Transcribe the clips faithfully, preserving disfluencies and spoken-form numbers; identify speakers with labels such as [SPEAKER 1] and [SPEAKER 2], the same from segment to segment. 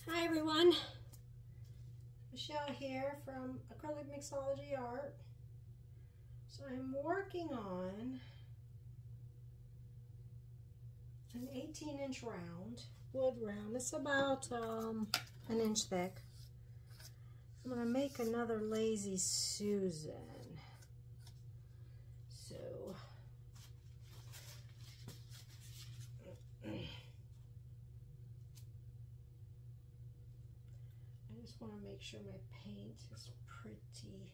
[SPEAKER 1] Hi everyone, Michelle here from Acrylic Mixology Art. So I'm working on an eighteen inch round, wood round. It's about um, an inch thick. I'm going to make another Lazy Susan. So I just want to make sure my paint is pretty,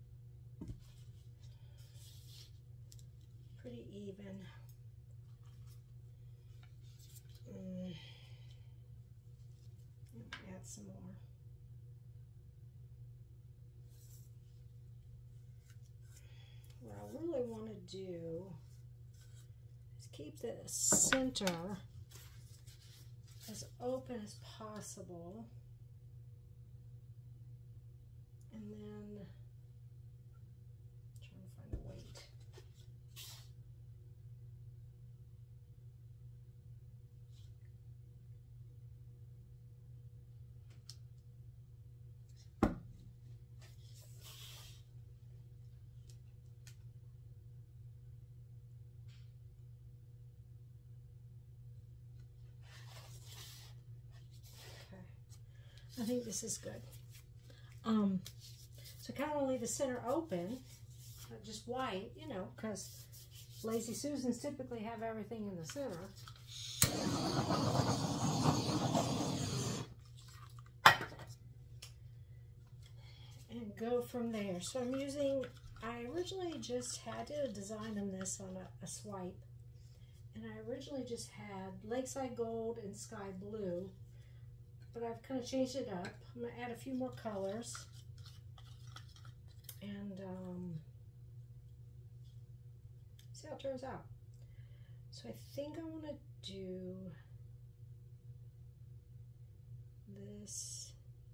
[SPEAKER 1] pretty even. Mm. Add some more. What I really want to do is keep the center as open as possible. And then trying to find a weight. Okay, I think this is good. Um, So kind of leave the center open, just white, you know, because Lazy Susans typically have everything in the center. And go from there. So I'm using, I originally just had to design them this on a, a swipe. And I originally just had Lakeside Gold and Sky Blue. But I've kind of changed it up. I'm going to add a few more colors. And um, see how it turns out. So I think I want to do this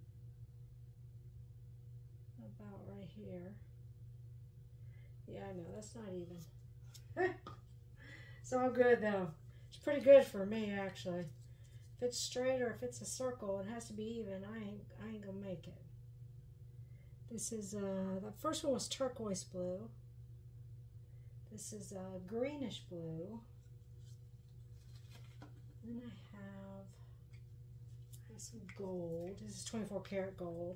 [SPEAKER 1] about right here. Yeah, I know, that's not even. It's all good though. It's pretty good for me actually. If it's straight or if it's a circle, it has to be even. I ain't, I ain't gonna make it. This is, uh, the first one was turquoise blue. This is uh, greenish blue. Then I have, I have some gold. This is twenty-four karat gold.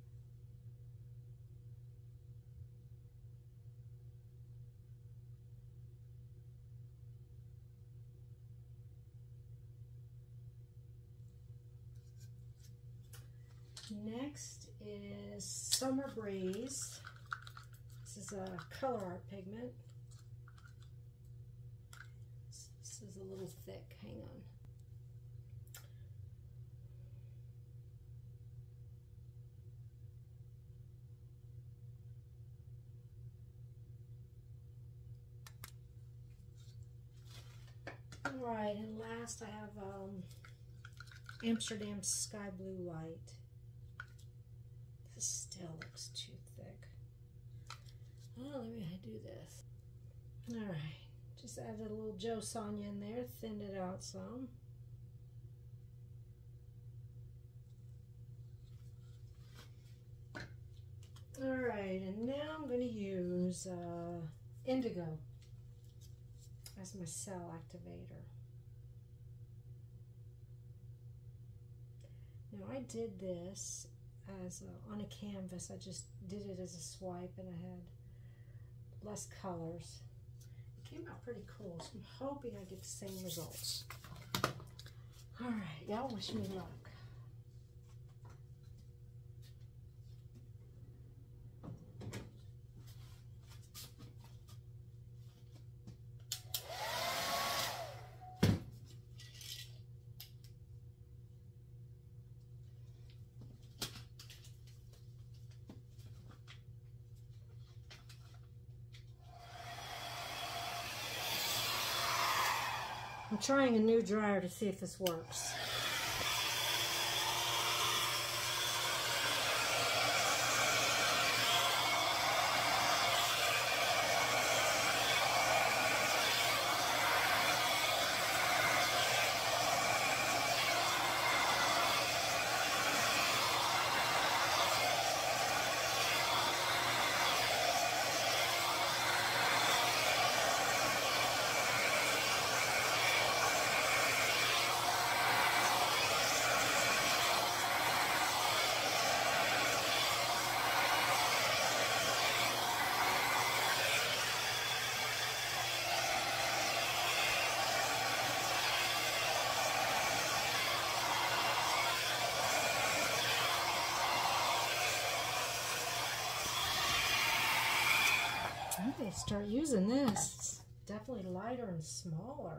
[SPEAKER 1] Next is Summer Breeze. This is a color art pigment. This is a little thick, hang on. All right, and last I have um, Amsterdam Sky Blue Light. This still looks too thick. Oh, let me do this. All right, just added a little Joe Sonia in there, thinned it out some. All right, and now I'm going to use uh, indigo as my cell activator. Now I did this as a, on a canvas. I just did it as a swipe and I had less colors. It came out pretty cool, so I'm hoping I get the same results. All right, y'all wish me luck. I'm trying a new dryer to see if this works. I may start using this. It's definitely lighter and smaller.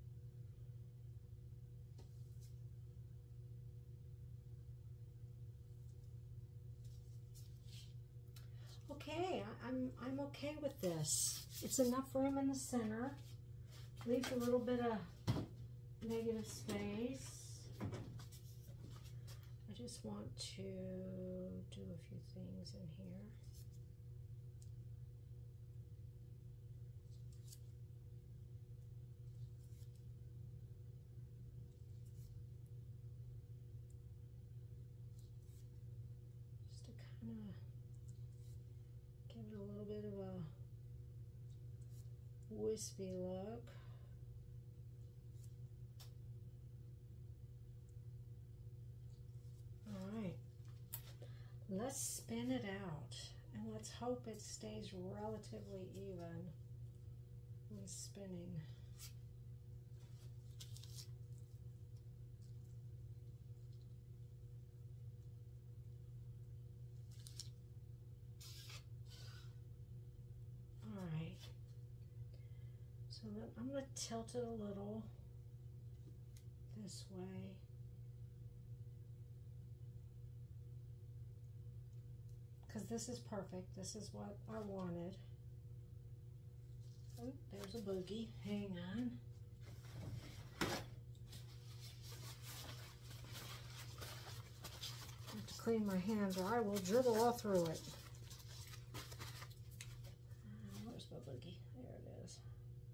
[SPEAKER 1] Okay, I'm, I'm okay with this. It's enough room in the center. Leaves a little bit of negative space. I just want to do a few things in here. Just to kind of give it a little bit of a wispy look. Alright, let's spin it out and let's hope it stays relatively even with spinning. Alright, so I'm going to tilt it a little this way. Because this is perfect. This is what I wanted. Oh, there's a boogie. Hang on. I have to clean my hands or I will dribble all through it. Uh, where's my boogie? There it is.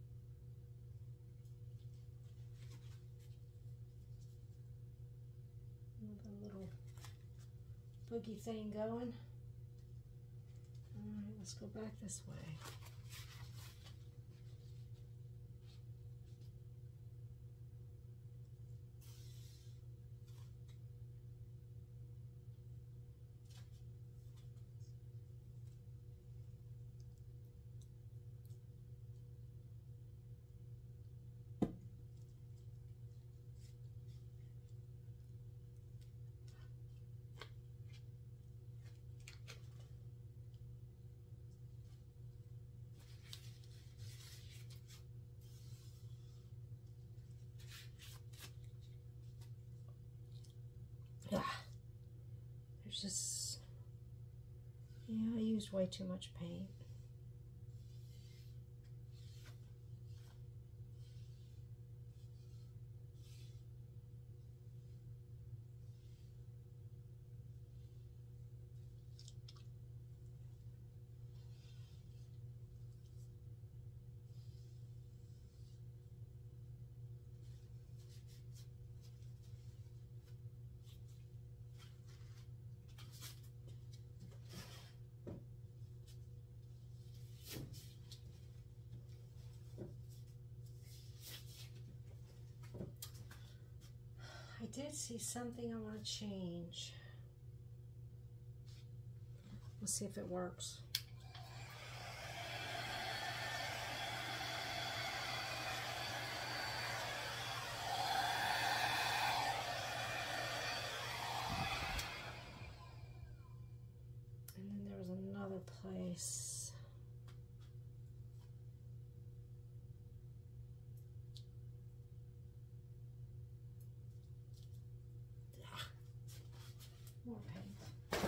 [SPEAKER 1] A little boogie thing going. Alright, let's go back this way. Ah, there's just, yeah, I used way too much paint. I did see something I want to change. We'll see if it works. And then there was another place. More paint.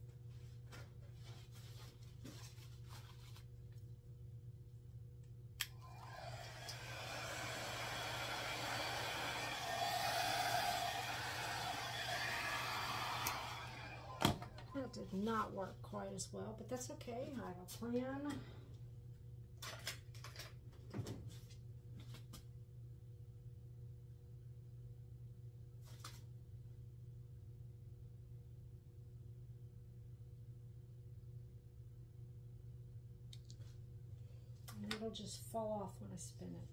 [SPEAKER 1] That did not work quite as well, but that's okay. I have a plan. And it'll just fall off when I spin it.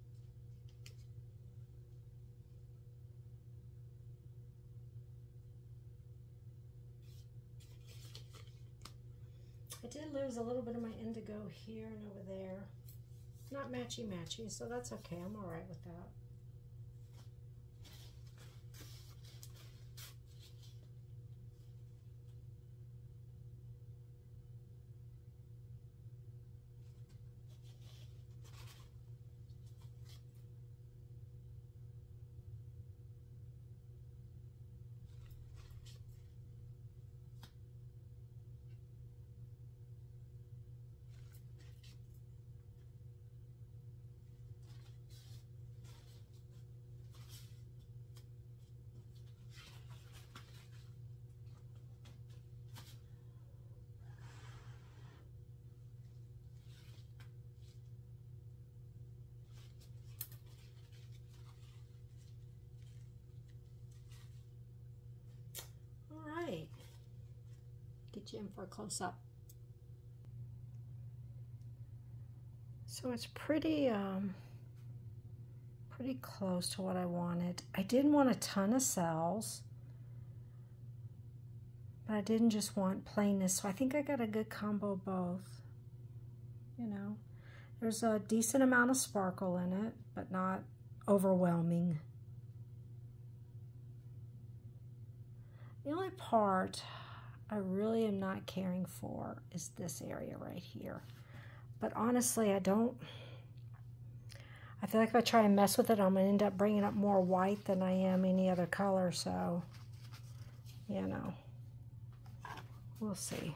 [SPEAKER 1] I did lose a little bit of my indigo here and over there. Not matchy-matchy, so that's okay. I'm all right with that. get you in for a close-up. So it's pretty, um, pretty close to what I wanted. I didn't want a ton of cells, but I didn't just want plainness, so I think I got a good combo of both. You know, there's a decent amount of sparkle in it, but not overwhelming. The only part I really am not caring for is this area right here. But honestly, I don't, I feel like if I try and mess with it, I'm going to end up bringing up more white than I am any other color, so, you know, we'll see.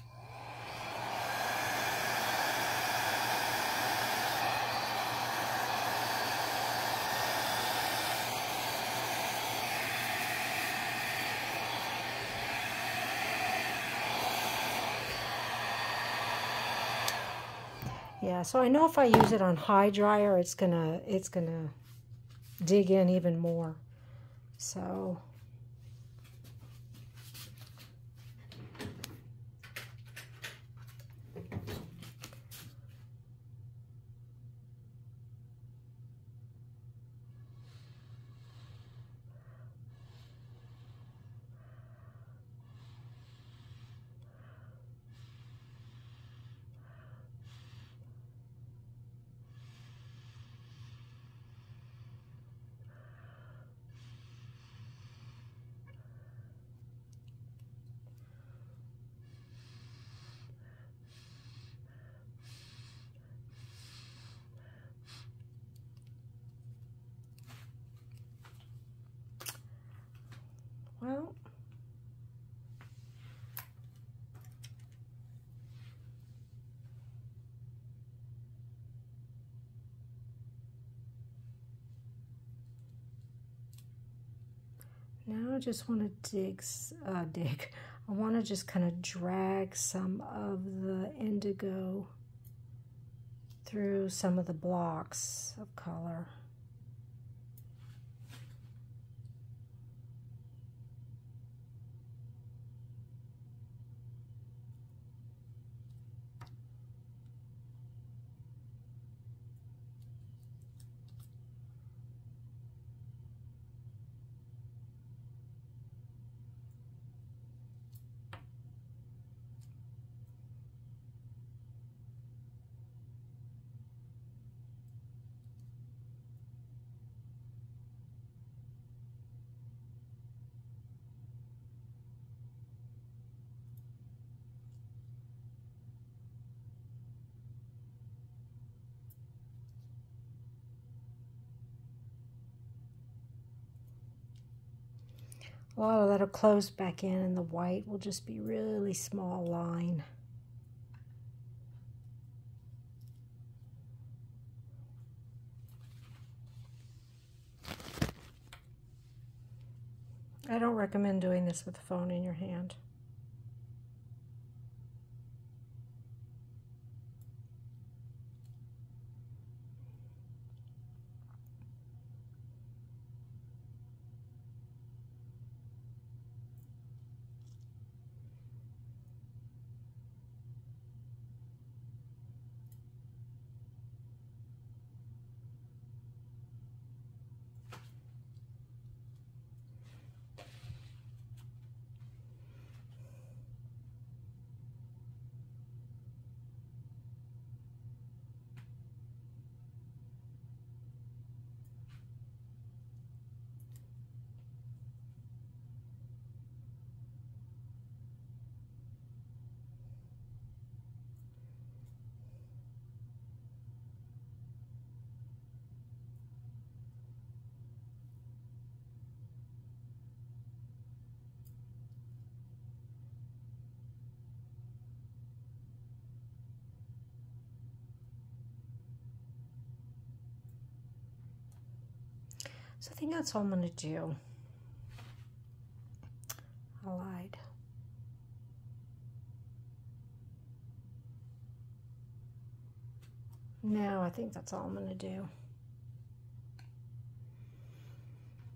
[SPEAKER 1] Yeah, so I know if I use it on high dryer, it's gonna it's gonna dig in even more. So well, now I just want to dig, uh, dig. I want to just kind of drag some of the indigo through some of the blocks of color. A lot of that'll close back in, and the white will just be really small line. I don't recommend doing this with the phone in your hand. So I think that's all I'm going to do. I lied. No, I think that's all I'm going to do.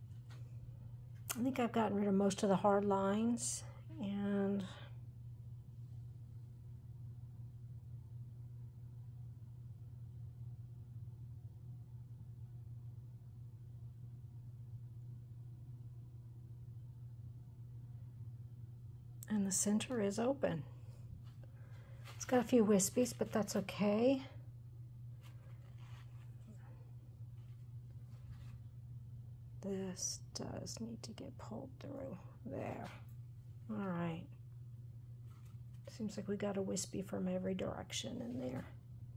[SPEAKER 1] I think I've gotten rid of most of the hard lines, and And the center is open. It's got a few wispies, but that's okay. This does need to get pulled through there. All right. Seems like we got a wispy from every direction in there.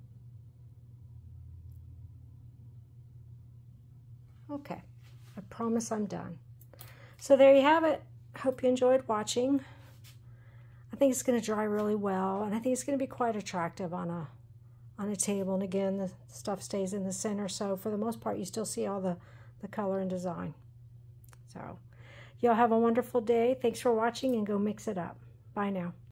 [SPEAKER 1] Okay, I promise I'm done. So there you have it. Hope you enjoyed watching. I think it's going to dry really well, and I think it's going to be quite attractive on a on a table. And again, the stuff stays in the center, so for the most part, you still see all the, the color and design. So y'all have a wonderful day. Thanks for watching, and go mix it up. Bye now.